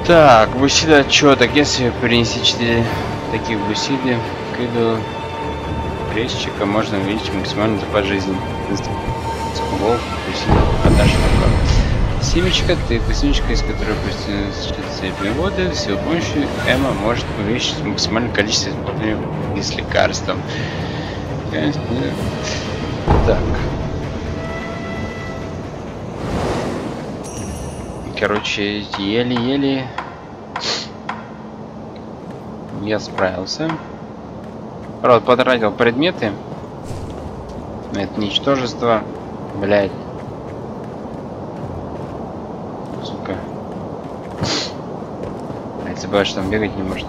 Так, бусида отчеток. Если принести 4 таких бусиды к идолу резчика, можно увеличить максимальный запас жизни. Волк, бусида, продаж такое. Семечка, ты семечка, из которой цветные воды, с его помощью Эмма может увеличить максимальное количество из лекарств. Так. Короче, еле-еле я справился. Правда, потратил предметы на это ничтожество. Блять. Сука. Я забываю, что там бегать не может.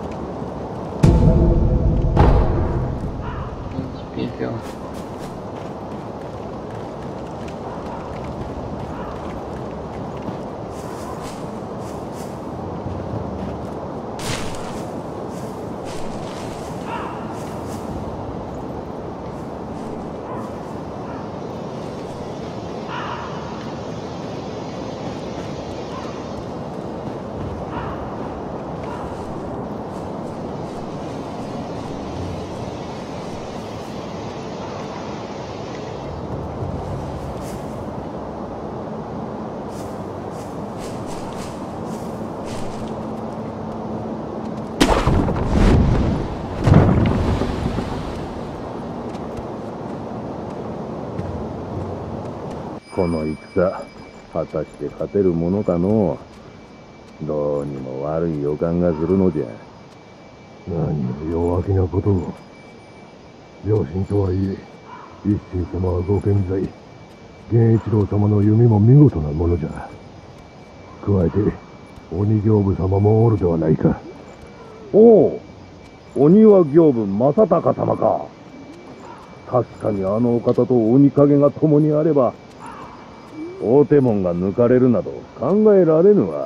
Пепел. この戦、果たして勝てるものかのう。どうにも悪い予感がするのじゃ。何を弱気なことを。両親とはいえ、一心様はご健在。源一郎様の弓も見事なものじゃ。加えて、鬼行部様もおるではないか。おお、鬼は行部正隆様か。確かにあのお方と鬼影が共にあれば、大手門が抜かれるなど考えられぬわ。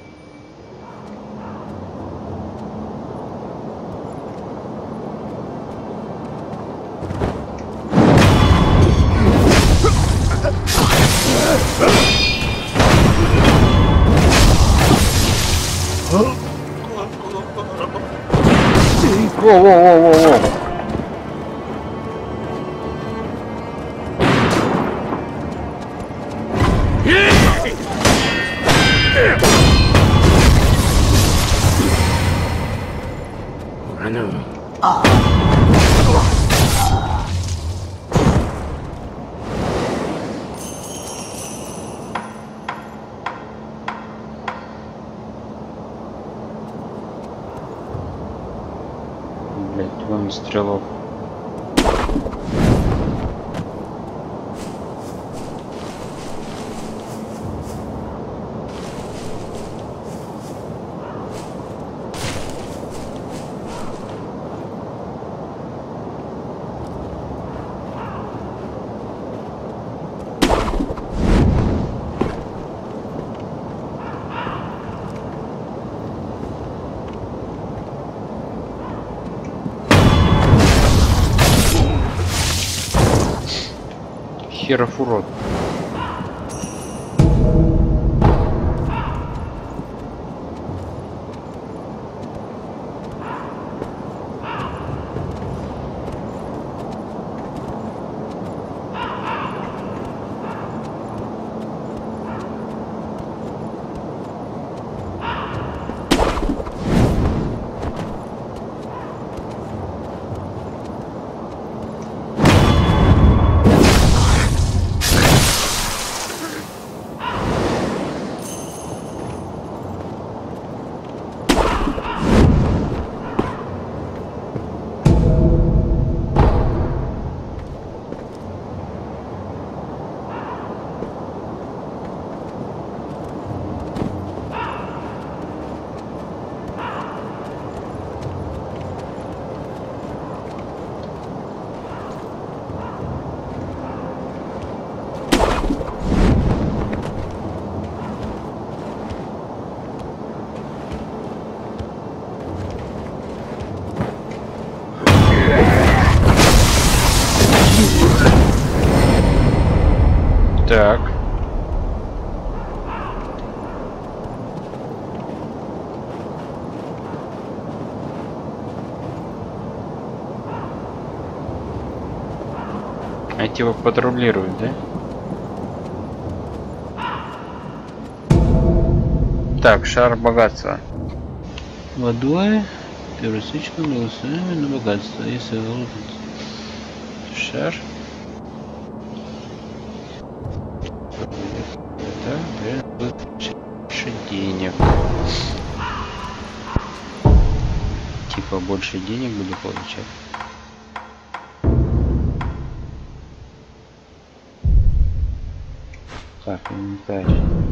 Воу-воу-воу-воу-воу. Блять, вон стрелок. Херов урод. Так. А типа патрулируют, да? Так, шар богатства. Водой, теоретически голосуем на богатство. Если шар. Да, больше денег. Типа больше денег буду получать. Так, инвентарь.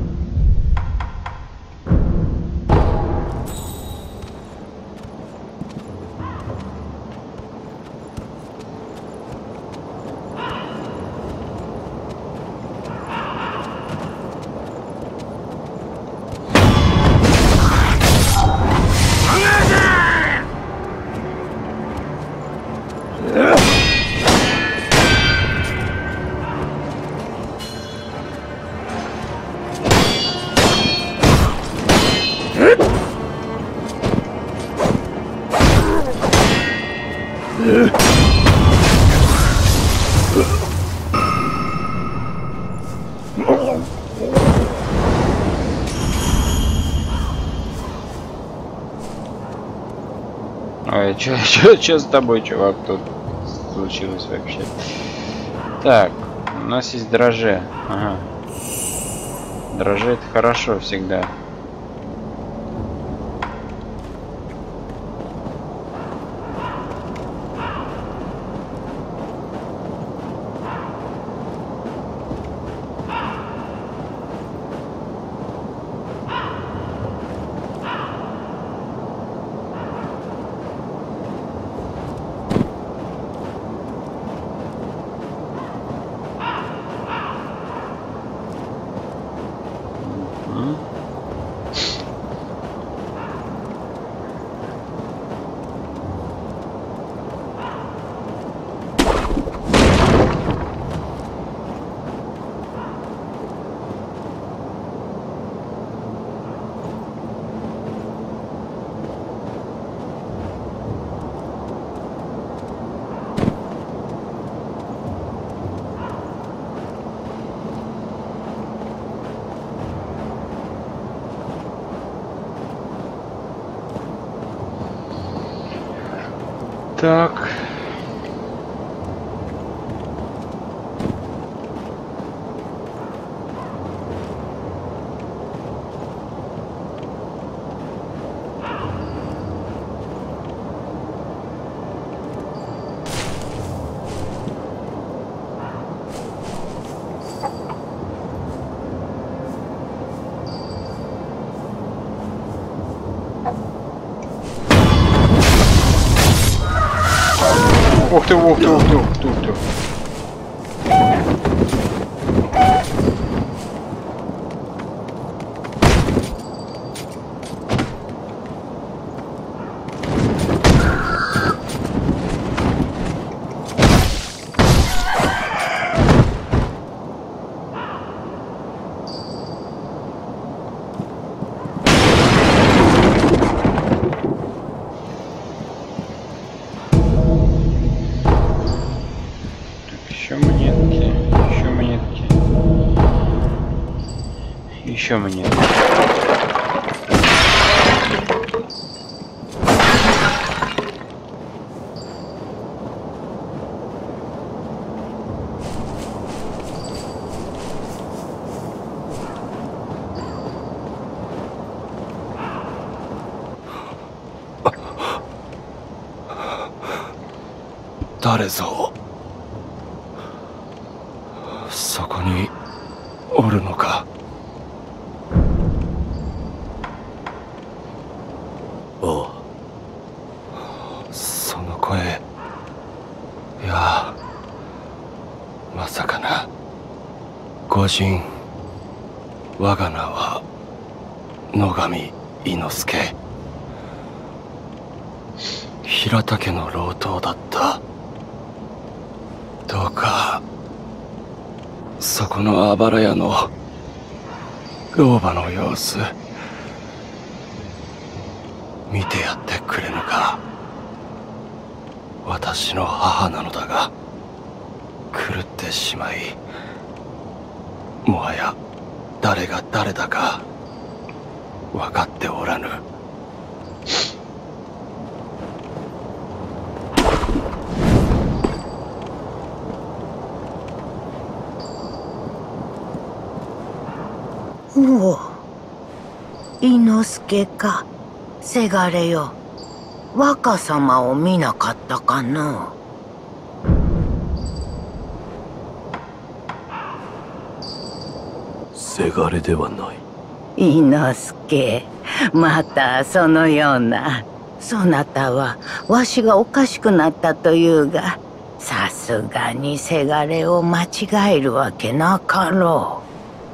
Ой, чё с тобой, чувак, тут случилось вообще? Так, у нас есть дрожжи. Ага. Дрожжи это хорошо всегда. Так. Ух ты, ух ты, ух ты, ух ты, ух ты. Еще монетки. 誰ぞそこにおるのか。おう、その声、いやまさかな。御人、我が名は野上伊之助。平田家の老頭だった。どうかそこのあばら屋の老婆の様子見てやってくれぬか。私の母なのだが。 狂ってしまい、もはや誰が誰だか分かっておらぬ。 おお、伊之助か。せがれよ、若様を見なかったかの。 せがれではない。 伊之助、またそのような。そなたはわしがおかしくなったというが、さすがにせがれを間違えるわけなかろ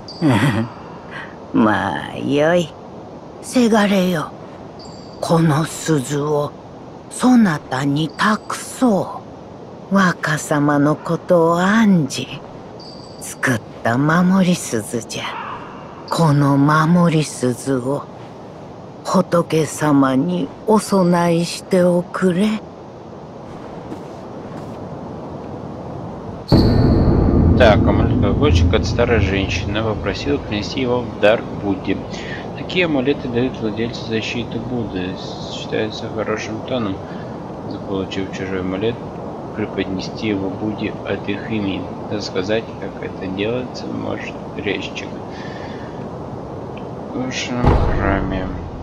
う。まあよい。せがれよ、この鈴をそなたに託そう。若様のことを案じ作った守り鈴じゃ。この守り鈴を仏様にお供えしておくれ。 Так, амулет-колокольчик от старой женщины попросил принести его в дар Будде. Такие амулеты дают владельцу защиту Будды. Считается хорошим тоном, заполучив чужой амулет, преподнести его Будде от их имени. Рассказать, как это делается, может резчик. В вашем храме.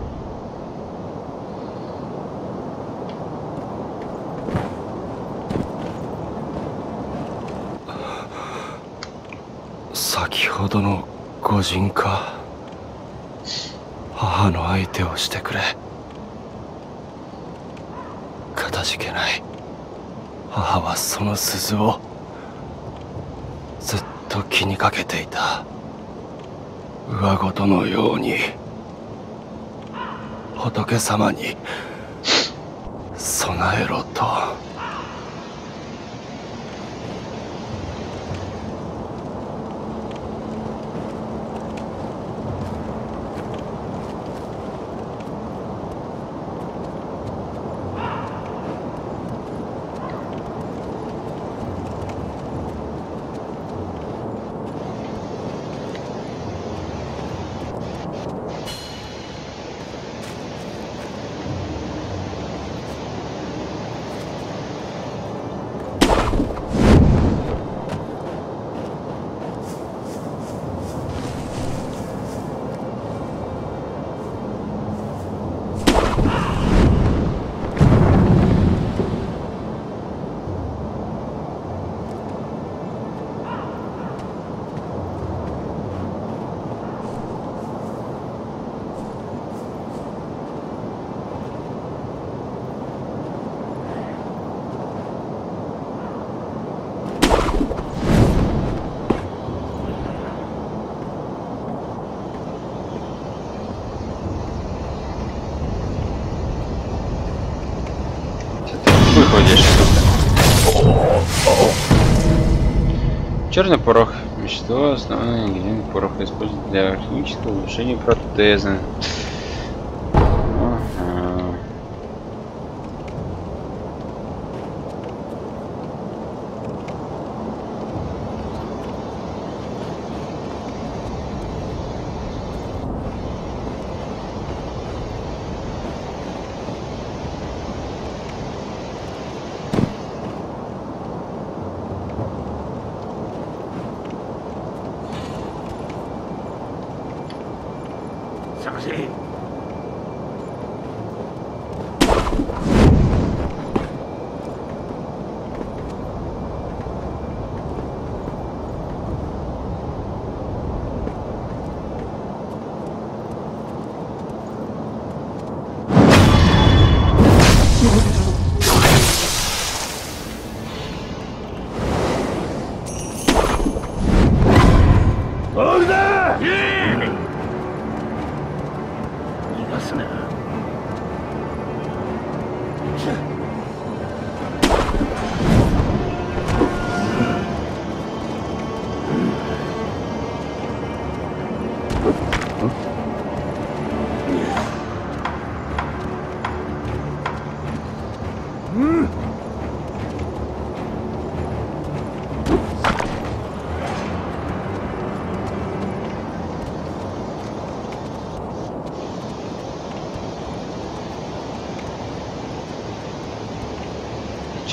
先ほどの御仁か。母の相手をしてくれ。かたじけない。母はその鈴をずっと気にかけていた。上事のように仏様に備えろと。 Черный порох. Вещество, основное ингредиент пороха, используют для химического улучшения протеза. Ага.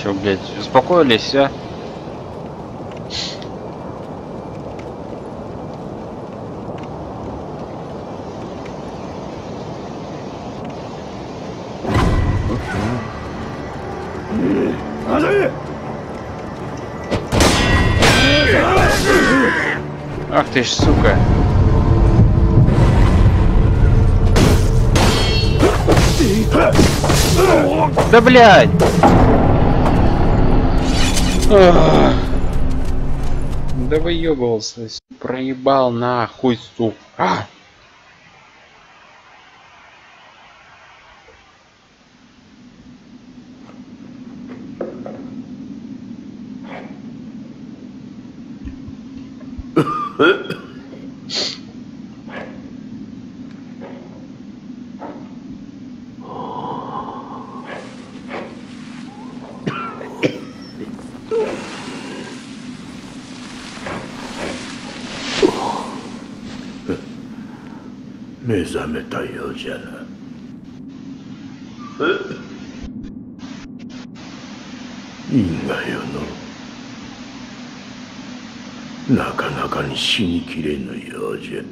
Все, блядь, успокоились, все. Ах ты ж, сука. Да блядь! Да выебывался, проебал нахуй, сука. 目覚めたようじゃな。いいんがよの。なかなかに死にきれぬようじゃ。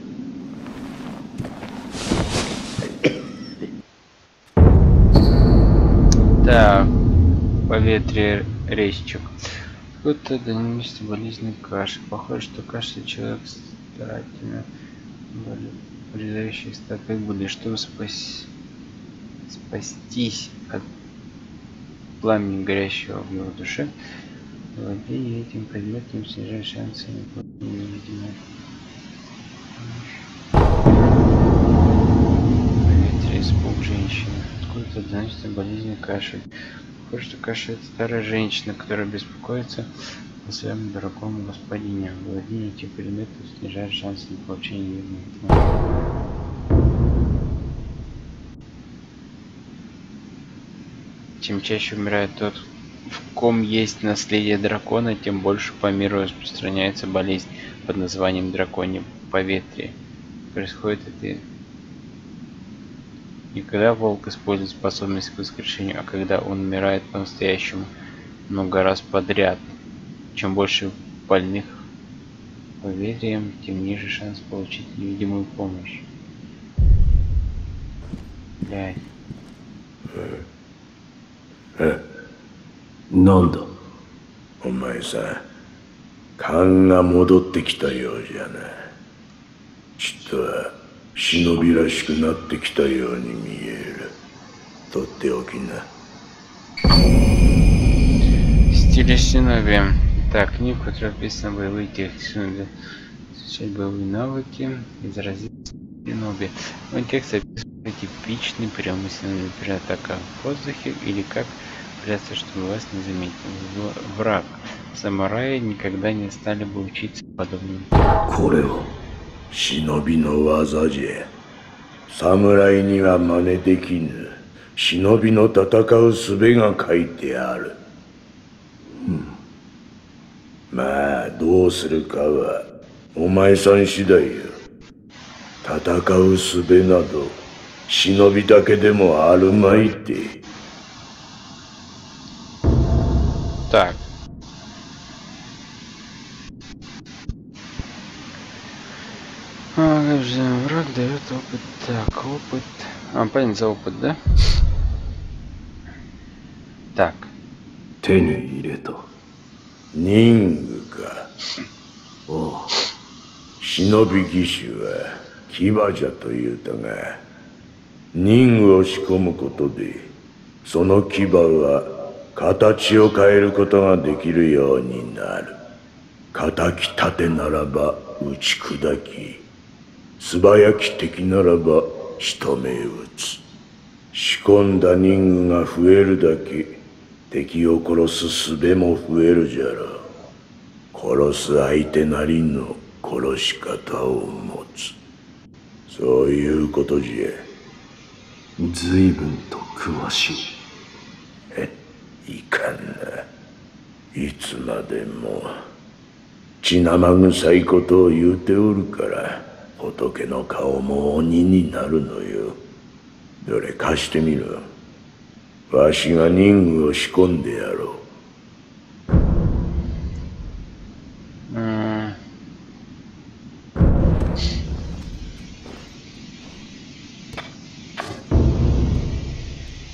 Так, поветрие резчик. Какой-то дальнейший болезненный кашель. Похоже, что кашель человек старательно придающий статуи Будды, чтобы спастись от пламени горящего в его душе. Владея этим предметом, снижая шансы на невидимое. Поветрие, испуг женщины. Откуда-то доносится болезненный кашель. Похоже, что кашель — это старая женщина, которая беспокоится о своем дорогом господине. Владение этим предметом снижает шансы на получение невидимой. Чем чаще умирает тот, в ком есть наследие дракона, тем больше по миру распространяется болезнь под названием драконье поветрие. Происходит это не когда волк использует способность к воскрешению, а когда он умирает по-настоящему много раз подряд. Чем больше больных поветрием, тем ниже шанс получить невидимую помощь. Блядь. なんだお前さん、勘が戻ってきたようじゃな。ちっとは忍びらしくなってきたように見える。とっておきな。 Стиле шиноби. Так, книга, в которой описаны боевые техники, изучать боевые навыки, изразить шиноби. Но текст описывает типичный прием шиноби, например, атака в воздухе или как прятаться, чтобы вас не заметил враг. Самураи никогда не стали бы учиться подобным. これは忍びの技じゃ。侍には真似できぬ忍びの戦う術が書いてある。まあどうするかはお前さん次第よ。戦う術など忍びだけでもあるまいって。 Так. Враг дает опыт. Так, опыт. Понятно, за опыт, да? Так. 手に入れた。忍具か。おう。忍び義手は牙じゃと言うたが、忍具を仕込むことで、その牙は形を変えることができるようになる。敵立てならば打ち砕き、素早き敵ならば仕留め撃つ。仕込んだ忍具が増えるだけ敵を殺す術も増えるじゃろう。殺す相手なりの殺し方を持つ。そういうことじゃ。随分と詳しい。いかんな。いつまでも血生臭いことを言うておるから仏の顔も鬼になるのよ。どれ貸してみろ。わしが忍具を仕込んでやろう。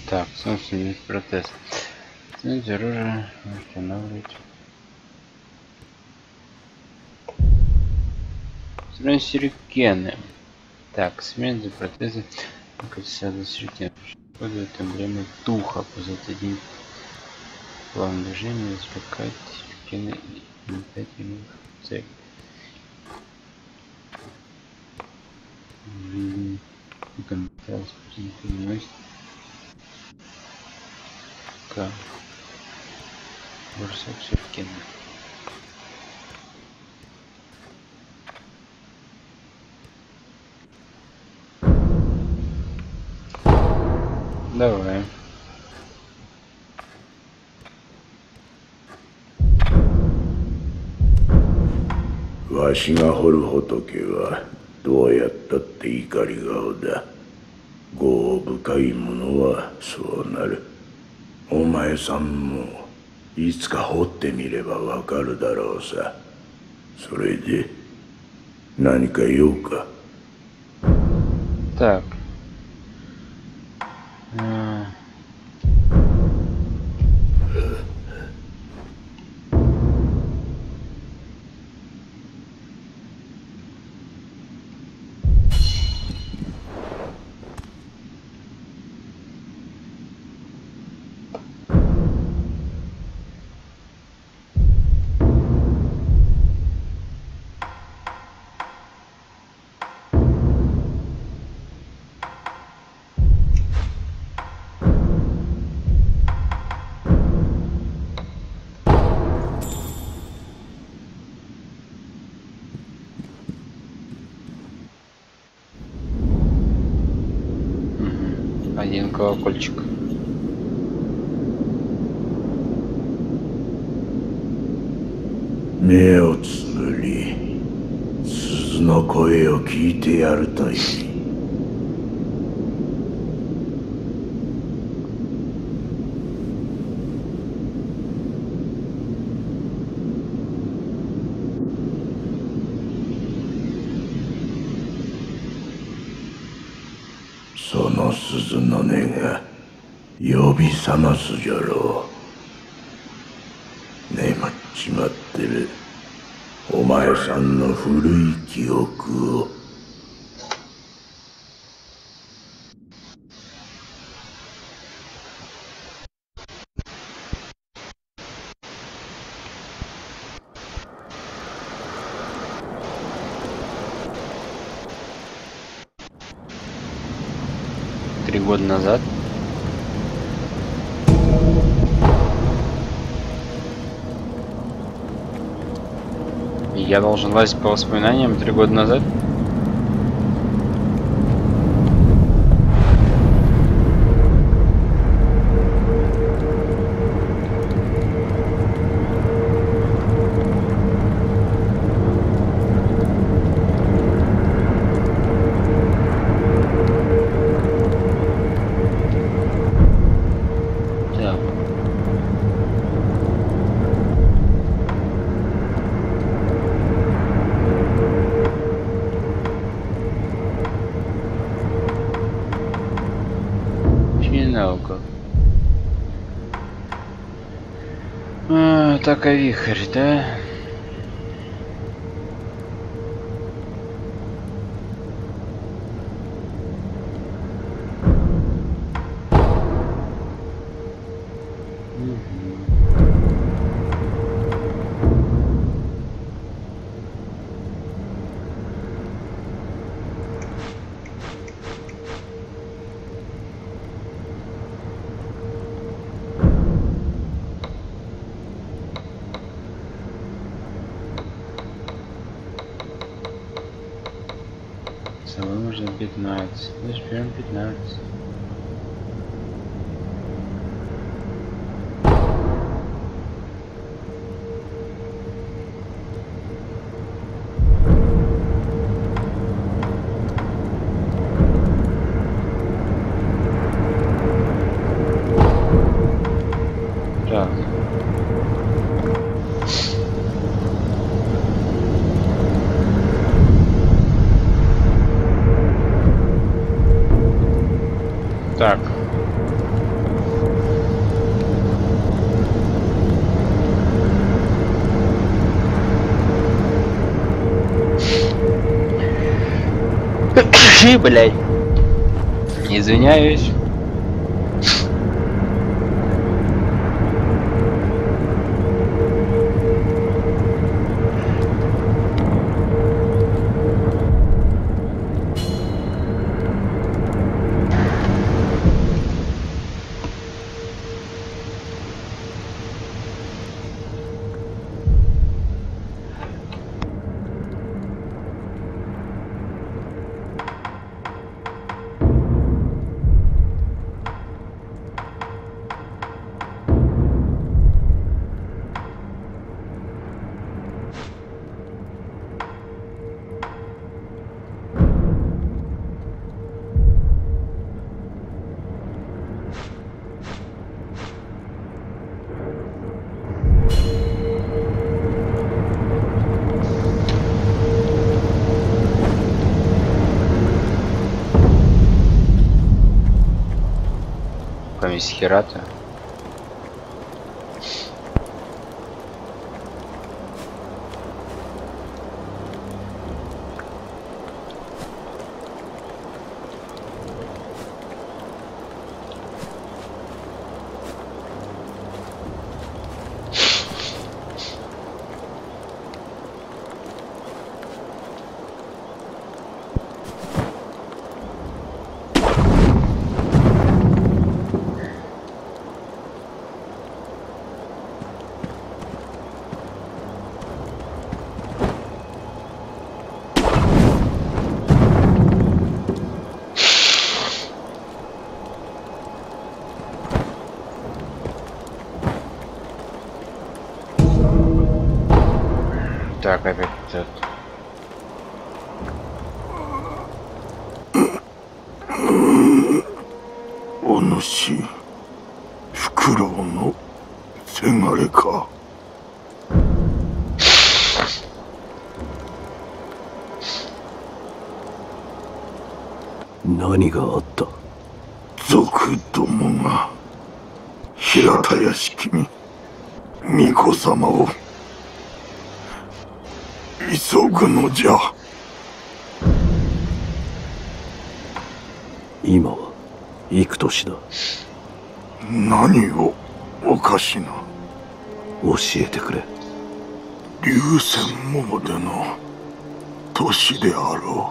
Так, собственно, протез. Снять оружие, устанавливать. Строим сюрикены. Так, смерть за протезы. Сяду сюрикен. Используют эмблемы духа. Позать один план движения, извлекать сюрикены и метать ему в цель. Комментарий переносит. К. Бросок сюрикена. Давай. わしが掘る仏はどうやったって怒り顔だ。業深いものはそうなる。お前さんもいつか掘ってみればわかるだろうさ。それで何か言おうか。 Так. Один колокольчик. 目をつむり、鈴の声を聞いてやるといい。その鈴の音が呼び覚ますじゃろう。眠っちまってるお前さんの古い記憶を。 3 года назад. Я должен лазить по воспоминаниям 3 года назад. Так, а вихрь, да? Самой можно 15. Значит, берем 15. Так. Так. Молчи, блядь. Извиняюсь. Помесь Херата. Так, опять тут. お主、フクロウのせがれか。 何があった？ 族どもが平田屋敷に巫女様を急ぐのじゃ。 今は幾年だ？ 何をおかしな。 教えてくれ。 流泉詣での年であろ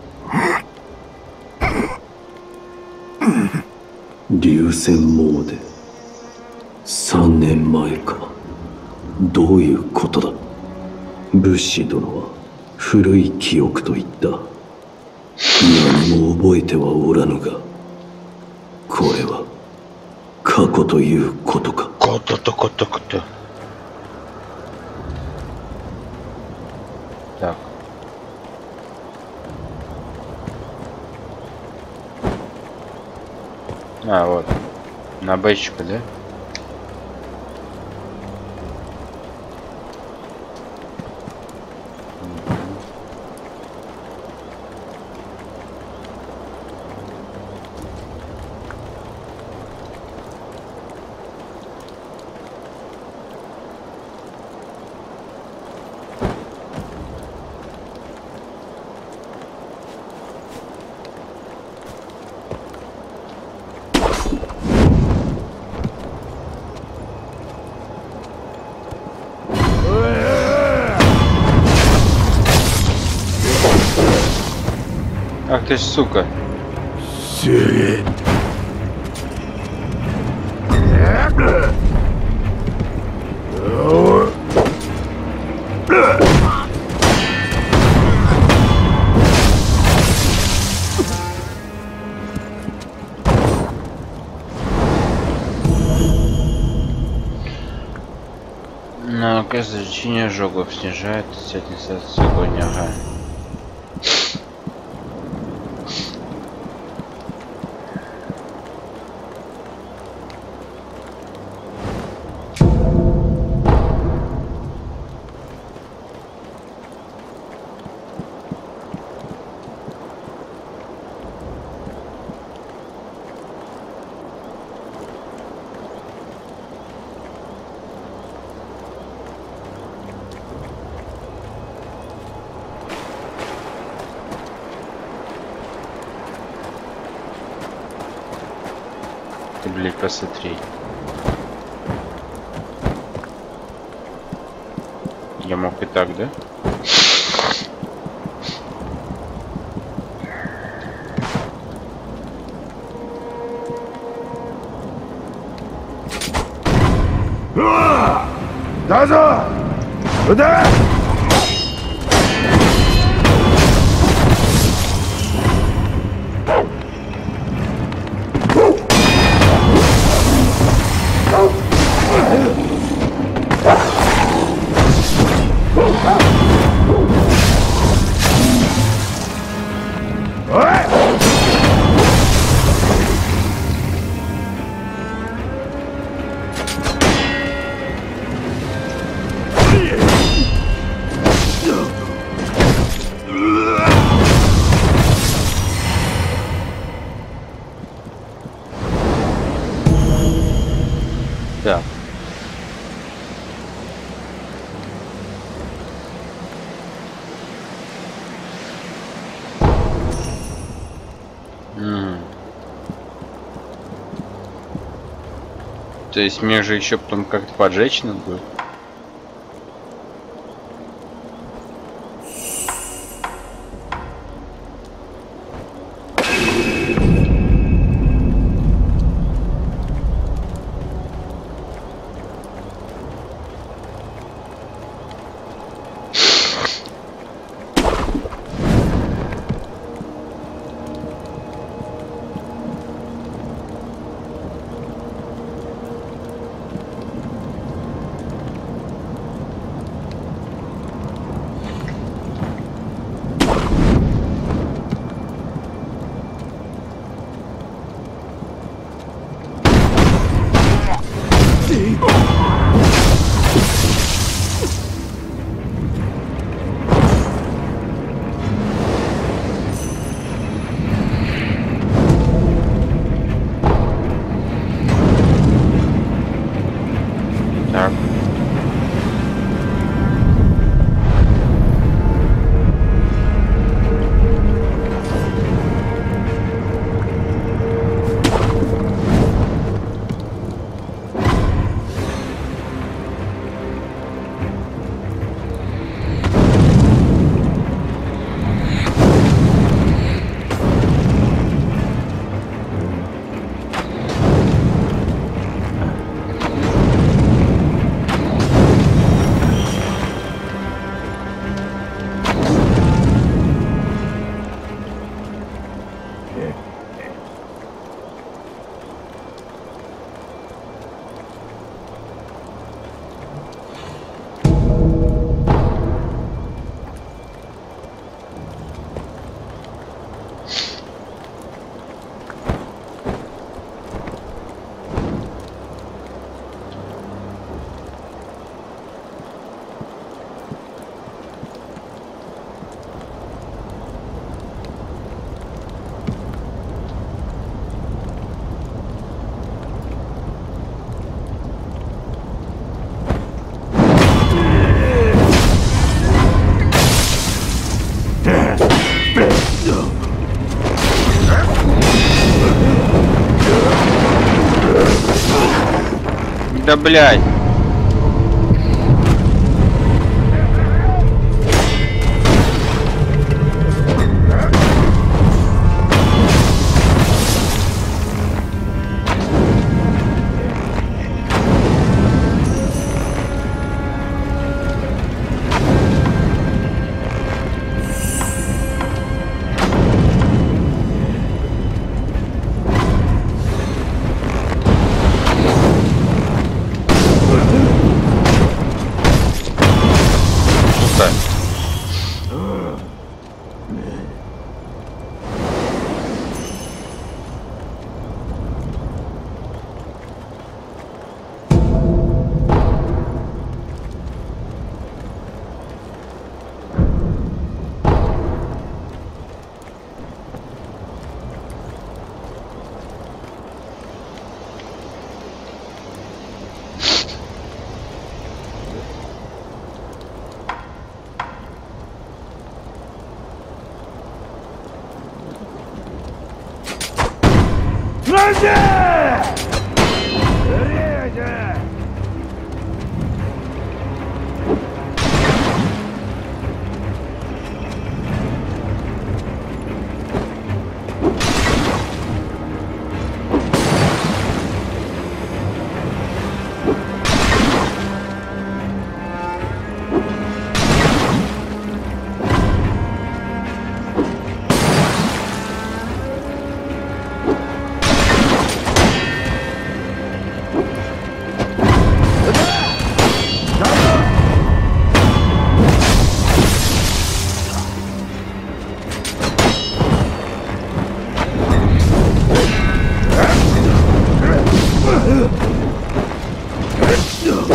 う。流泉詣3年前か。どういうことだ？仏師殿は古い記憶と言った。何も覚えてはおらぬが、これは過去ということか。 こと。Так. А, вот. На бэчку, да? Ах ты ж сука. Но оказывается, значение ожогов снижает сенсацию огонь, ага. Ты, блядь, посмотри. Я мог и так, да? Да! Куда? Да. То есть мне же еще потом как-то поджечь надо будет? Так. Да блядь.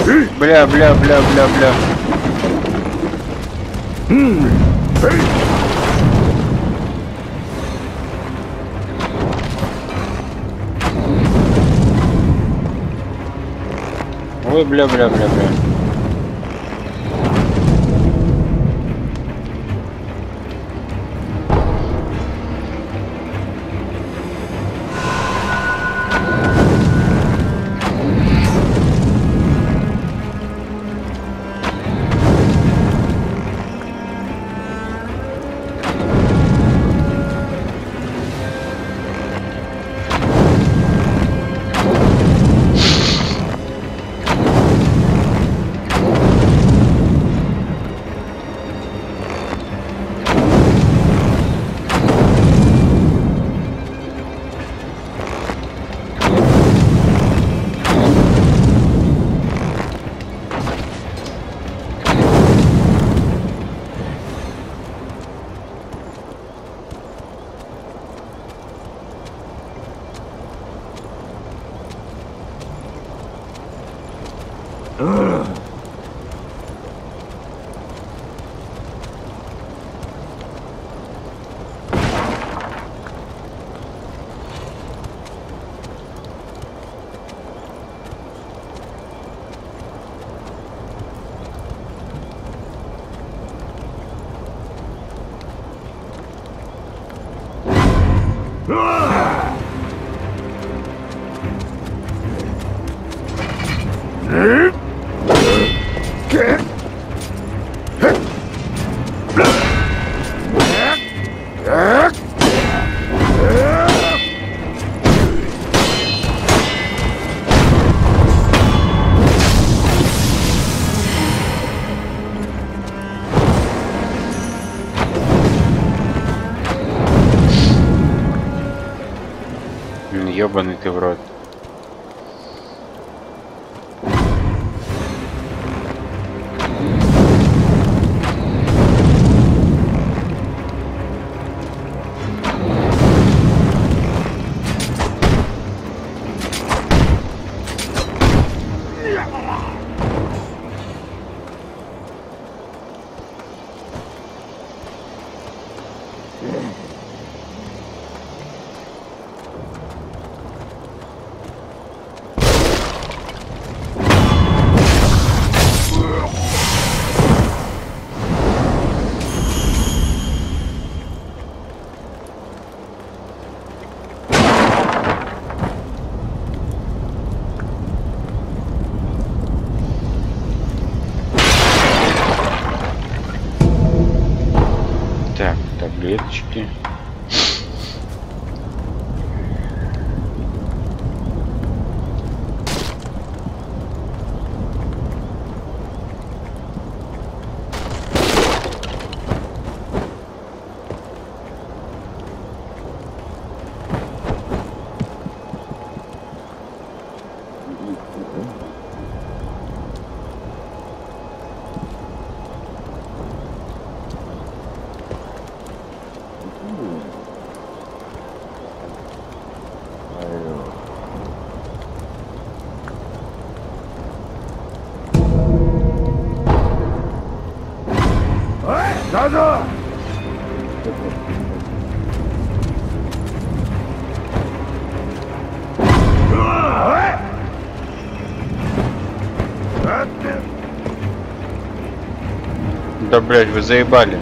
Бля, бля, бля, бля, бля. Ой, бля, бля, бля, бля. Ёбаный ты в рот. Так, таблеточки. Да, блядь, вы заебали.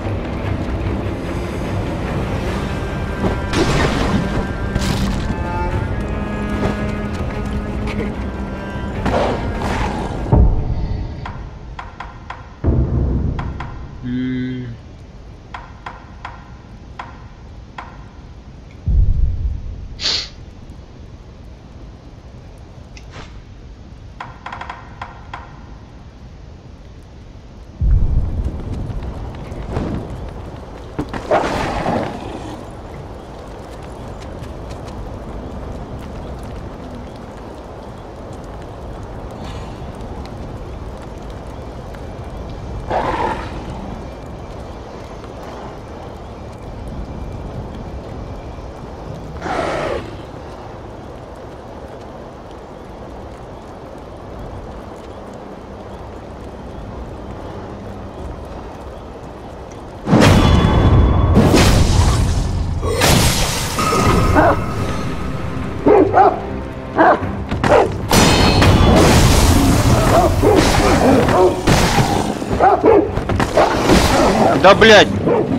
Да, блядь!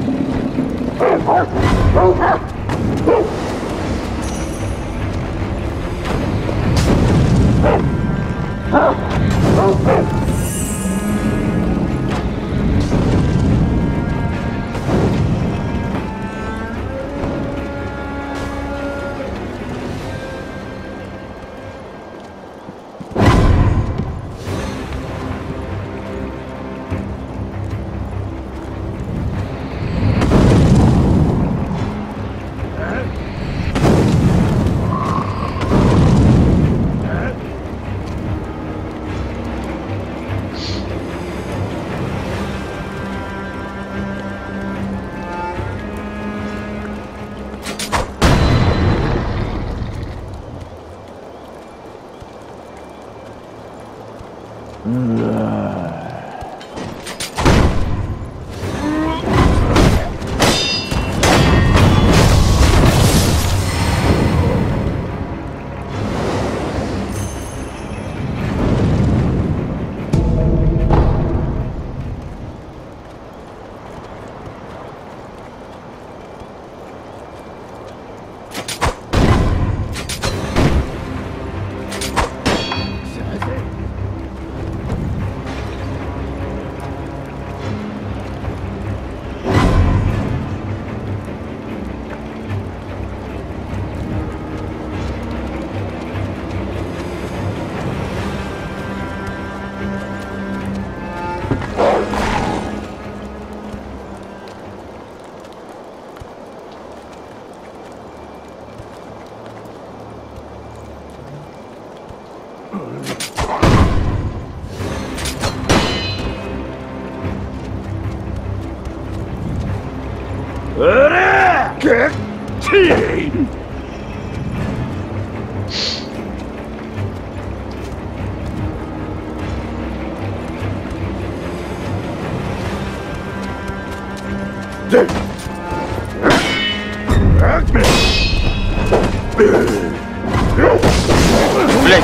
Блять,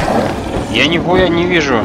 я нихуя не вижу.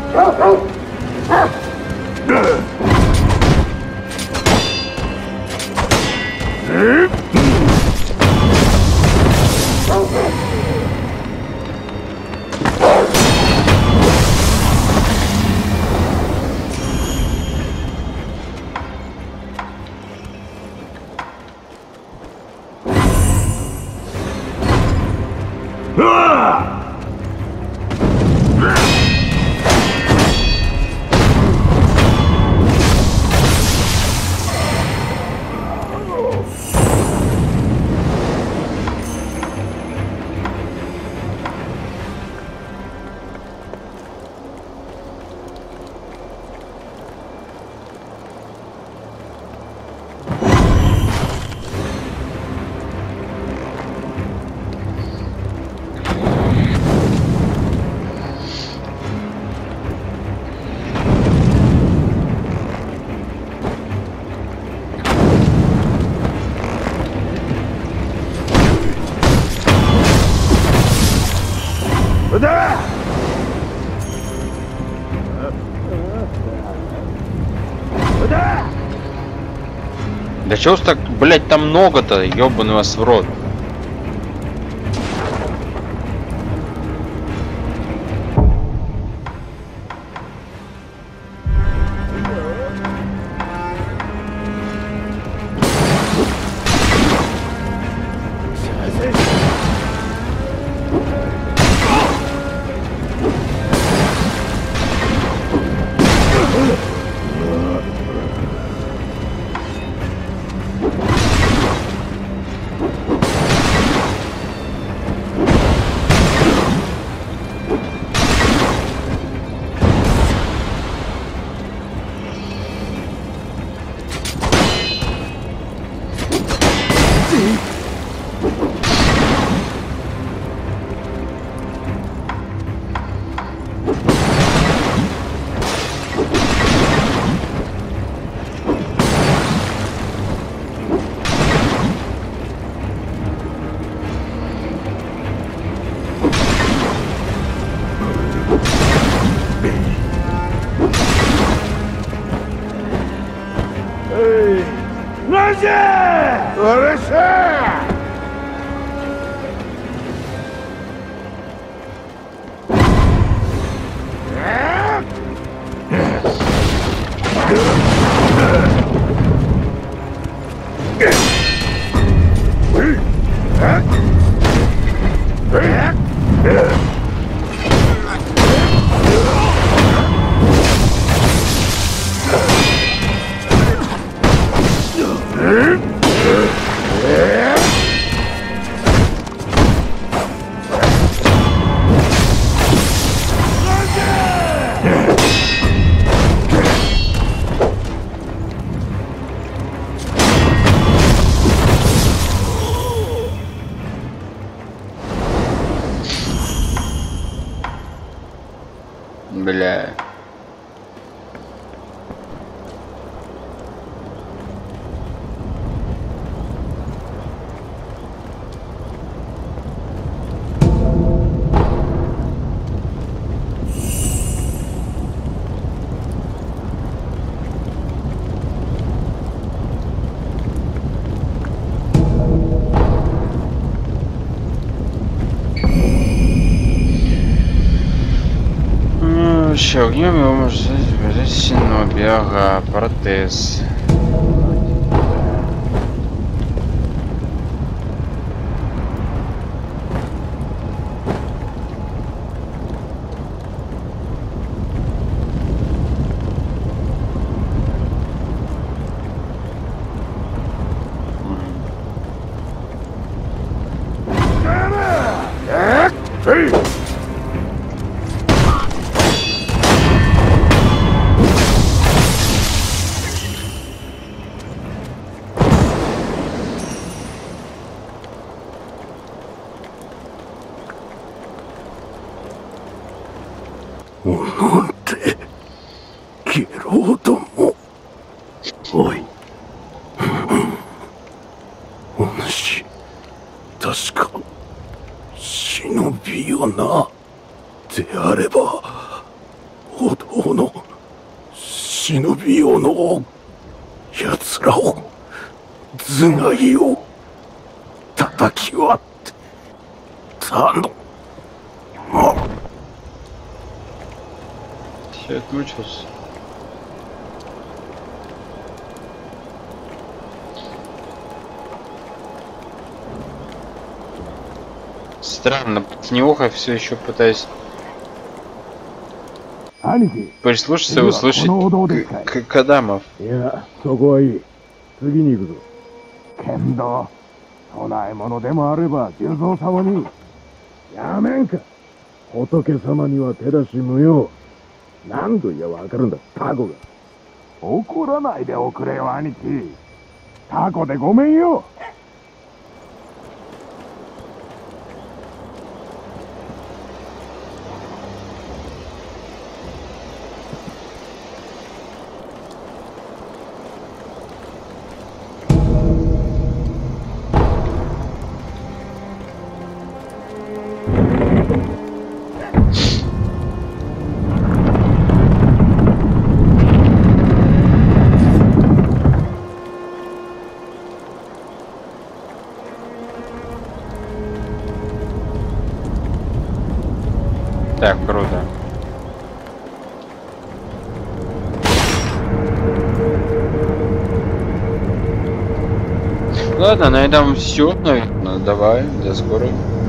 Да чего ж так, блять, там много-то, ёбаный вас в рот. Бля. Огнем его может взять Шиноби, ага, протез. なんてゲロども。おい、お主確か忍びよな。であればお堂の忍びよの奴らを頭蓋を叩き割って頼む。 Я отмучился. Странно, Птенеуха все еще пытаюсь прислушаться и услышать Кадамов. いや、そこはいい。次に行くぞ。けんど、供え物でもあれば、重蔵様に。やめんか。仏様には手出し無用。何度言えばわかるんだ、タコが。怒らないでおくれよ、兄貴。タコでごめんよ。 Так, круто. Ладно, на этом все, наверное. Давай, до скорой.